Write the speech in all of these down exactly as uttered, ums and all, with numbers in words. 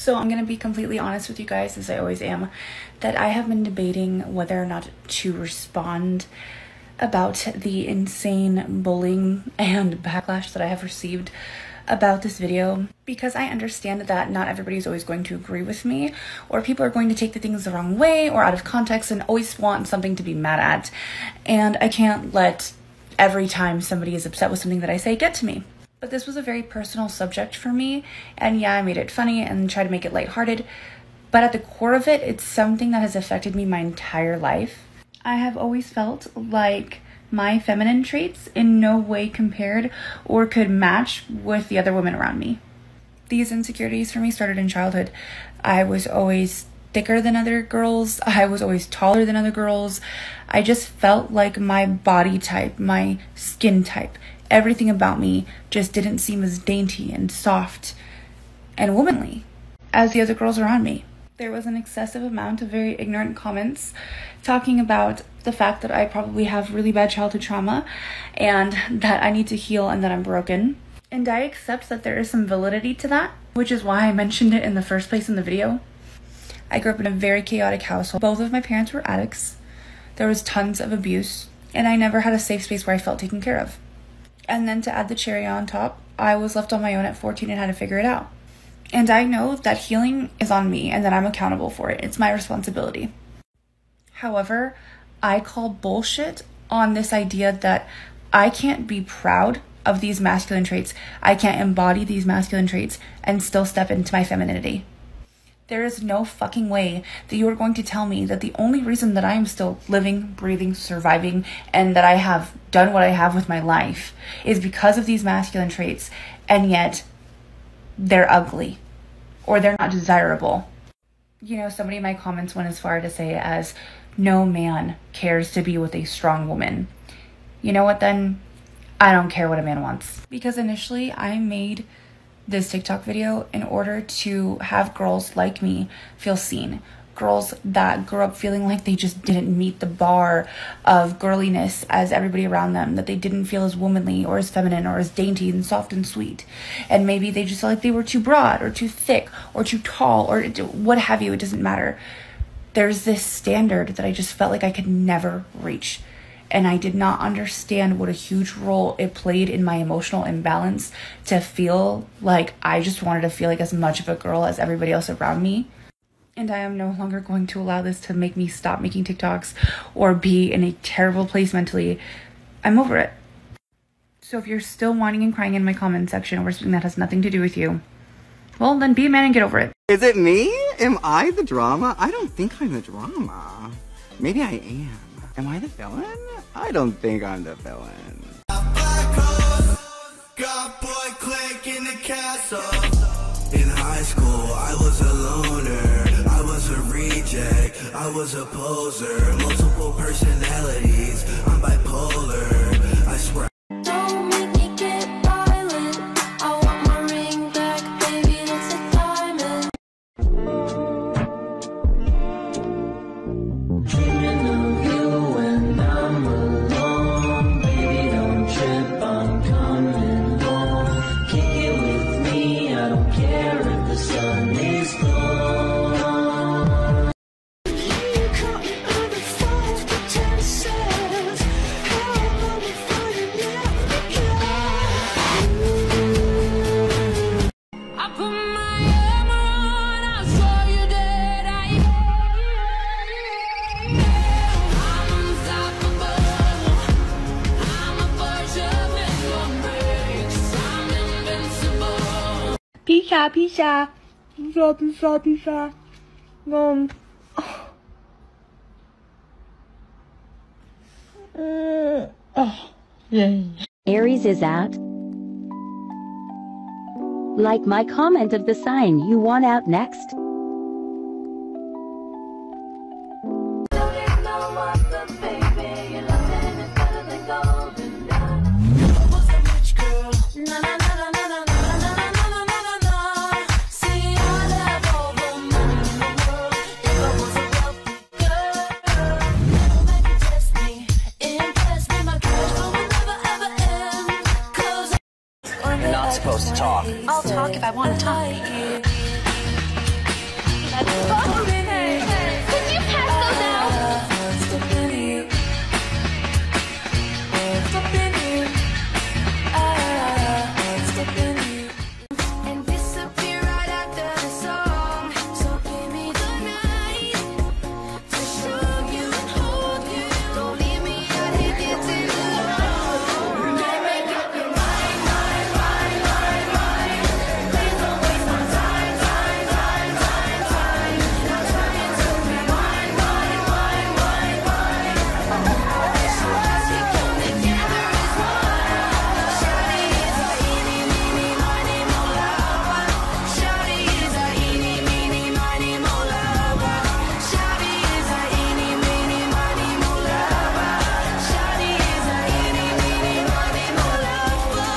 So I'm going to be completely honest with you guys, as I always am, that I have been debating whether or not to respond about the insane bullying and backlash that I have received about this video, because I understand that not everybody is always going to agree with me, or people are going to take the things the wrong way or out of context and always want something to be mad at, and I can't let every time somebody is upset with something that I say get to me. But this was a very personal subject for me, and yeah, I made it funny and tried to make it lighthearted, but at the core of it, it's something that has affected me my entire life. I have always felt like my feminine traits in no way compared or could match with the other women around me. These insecurities for me started in childhood. I was always thicker than other girls. I was always taller than other girls. I just felt like my body type, my skin type, everything about me just didn't seem as dainty and soft and womanly as the other girls around me. There was an excessive amount of very ignorant comments talking about the fact that I probably have really bad childhood trauma and that I need to heal and that I'm broken. And I accept that there is some validity to that, which is why I mentioned it in the first place in the video. I grew up in a very chaotic household. Both of my parents were addicts. There was tons of abuse, and I never had a safe space where I felt taken care of. And then to add the cherry on top, I was left on my own at fourteen and had to figure it out. And I know that healing is on me and that I'm accountable for it. It's my responsibility. However, I call bullshit on this idea that I can't be proud of these masculine traits. I can't embody these masculine traits and still step into my femininity. There is no fucking way that you are going to tell me that the only reason that I am still living, breathing, surviving, and that I have done what I have with my life is because of these masculine traits, and yet they're ugly or they're not desirable. You know, somebody in my comments went as far to say as, no man cares to be with a strong woman. You know what then? I don't care what a man wants. Because initially I made this TikTok video in order to have girls like me feel seen. Girls that grew up feeling like they just didn't meet the bar of girliness as everybody around them, that they didn't feel as womanly or as feminine or as dainty and soft and sweet. And maybe they just felt like they were too broad or too thick or too tall or what have you, it doesn't matter. There's this standard that I just felt like I could never reach. And I did not understand what a huge role it played in my emotional imbalance to feel like I just wanted to feel like as much of a girl as everybody else around me. And I am no longer going to allow this to make me stop making TikToks or be in a terrible place mentally. I'm over it. So if you're still whining and crying in my comment section over something that has nothing to do with you, well, then be a man and get over it. Is it me? Am I the drama? I don't think I'm the drama. Maybe I am. Am I the villain? I don't think I'm the villain. Got boy click in the castle. In high school, I was a loner. I was a reject. I was a poser. Multiple personalities. I'm bipolar. I swear. Don't make me get violent. I want my ring back, baby. It's a diamond. Dreaming of you when I'm alone. Baby, don't trip. I'm coming home. Kick it with me. I don't care if the sun is gone. Pizza, pizza, pizza, pizza, pizza. Um. Uh, oh. Yeah. Aries is out. Like my comment of the sign you want out next. You're not supposed to talk. I'll talk if I want to talk. Hey, could you pass those out? And disappear right after the song. So give me the night to show you and hold you. Don't leave me out here dancing alone. Make up your mind, mind, mind, mind, mind. Please don't waste my time, time, time, time, time. Not trying to rewind, wind, wind, wind, wind. This was we come together as one. Shawty is a eeny, meeny, miny, mo lover. Shawty is a eeny, meeny, miny, mo lover. Shawty is a eeny, meeny, miny, mo lover. Shawty is a eeny, meeny, miny, mo lover.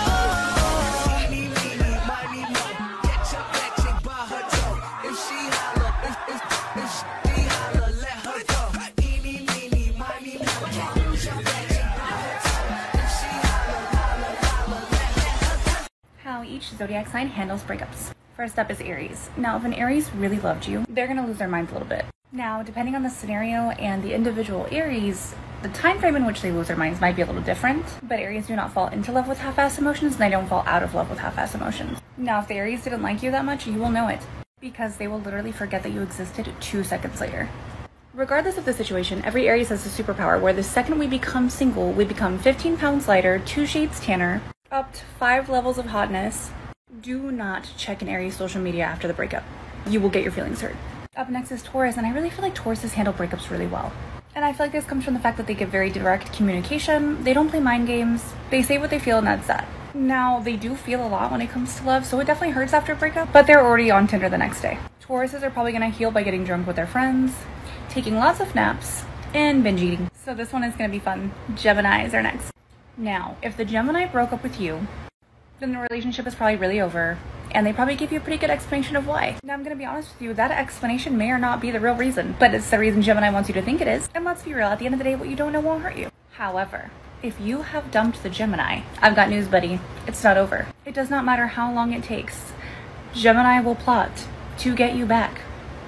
Eeny, meeny, miny, mo. Get your back chick by her toe. If she holler, if, if, if she holler, let her go. Eeny, meeny, miny, mo. Get your back chick by her toe. If she holler, holler, holler, let, let her go. How each zodiac sign handles breakups. First up is Aries. Now, if an Aries really loved you, they're gonna lose their minds a little bit. Now, depending on the scenario and the individual Aries, the time frame in which they lose their minds might be a little different, but Aries do not fall into love with half-ass emotions, and they don't fall out of love with half-ass emotions. Now, if the Aries didn't like you that much, you will know it, because they will literally forget that you existed two seconds later. Regardless of the situation, every Aries has a superpower where the second we become single, we become fifteen pounds lighter, two shades tanner, up to five levels of hotness. Do not check an Aries social media after the breakup. You will get your feelings hurt. Up next is Taurus, and I really feel like Tauruses handle breakups really well. And I feel like this comes from the fact that they give very direct communication, they don't play mind games, they say what they feel, and that's that. Now, they do feel a lot when it comes to love, so it definitely hurts after a breakup, but they're already on Tinder the next day. Tauruses are probably gonna heal by getting drunk with their friends, taking lots of naps, and binge eating. So this one is gonna be fun. Geminis are next. Now, if the Gemini broke up with you, then the relationship is probably really over, and they probably give you a pretty good explanation of why. Now, I'm gonna be honest with you, that explanation may or not be the real reason, but it's the reason Gemini wants you to think it is. And let's be real, at the end of the day, what you don't know won't hurt you. However, if you have dumped the Gemini, I've got news, buddy. It's not over. It does not matter how long it takes. Gemini will plot to get you back,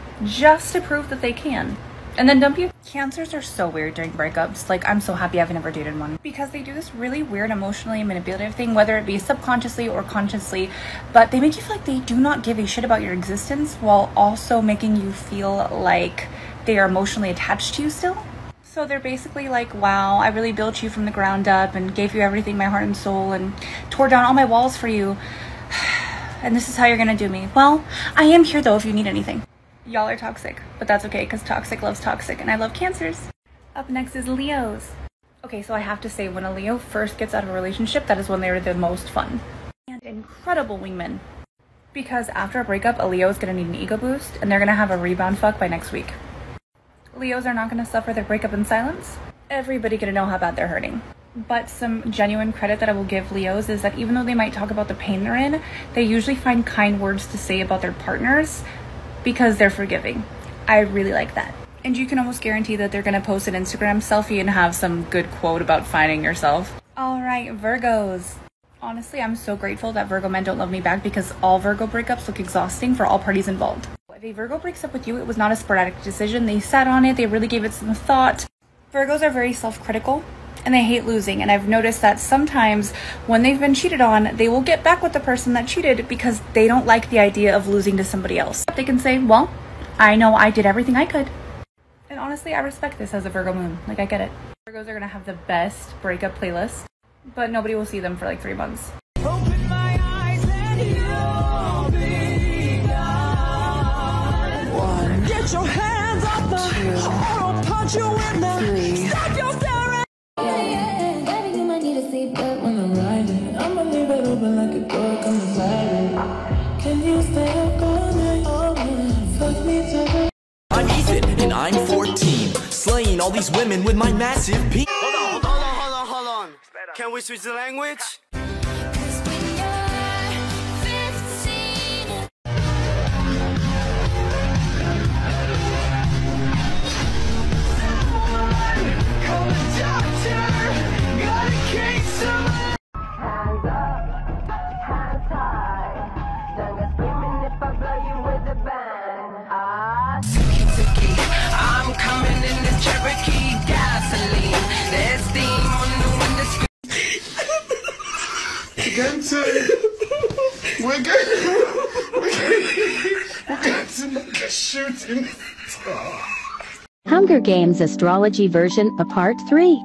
just to prove that they can, and then dump you. Cancers are so weird during breakups. Like, I'm so happy I've never dated one, because they do this really weird emotionally manipulative thing, whether it be subconsciously or consciously, but they make you feel like they do not give a shit about your existence while also making you feel like they are emotionally attached to you still. So they're basically like, wow, I really built you from the ground up and gave you everything, my heart and soul, and tore down all my walls for you, and this is how you're gonna do me. Well, I am here though if you need anything. Y'all are toxic, but that's okay, because toxic loves toxic, and I love Cancers. Up next is Leos. Okay, so I have to say, when a Leo first gets out of a relationship, that is when they're the most fun. And incredible wingmen. Because after a breakup, a Leo is going to need an ego boost, and they're going to have a rebound fuck by next week. Leos are not going to suffer their breakup in silence. Everybody going to know how bad they're hurting. But some genuine credit that I will give Leos is that even though they might talk about the pain they're in, they usually find kind words to say about their partners, because they're forgiving. I really like that. And you can almost guarantee that they're gonna post an Instagram selfie and have some good quote about finding yourself. All right, Virgos. Honestly, I'm so grateful that Virgo men don't love me back, because all Virgo breakups look exhausting for all parties involved. If a Virgo breaks up with you, it was not a sporadic decision. They sat on it, they really gave it some thought. Virgos are very self-critical, and they hate losing, and I've noticed that sometimes when they've been cheated on, they will get back with the person that cheated because they don't like the idea of losing to somebody else. They can say, well, I know I did everything I could. And honestly, I respect this as a Virgo moon. Like, I get it. Virgos are gonna have the best breakup playlist, but nobody will see them for like three months. Open my eyes and you'll be gone. One. Get your hands off the or I'll punch you in the three. Stop your staring. I'ma leave it open like a door, come inside. Can you stay up all night? Oh, fuck me to. I'm Ethan and I'm fourteen, slaying all these women with my massive penis. Hold on, hold on, hold on, hold on. Can we switch the language? Screaming if I blow you with a bang. We're going, we're going, we're going to make a shooting star. Hunger Games Astrology Version, a Part three.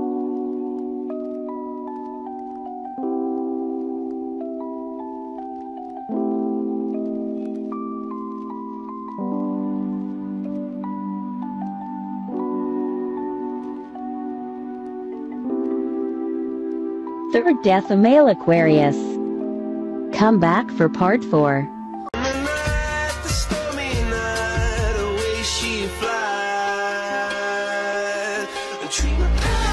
Third death, a male Aquarius. Come back for Part four. Treat my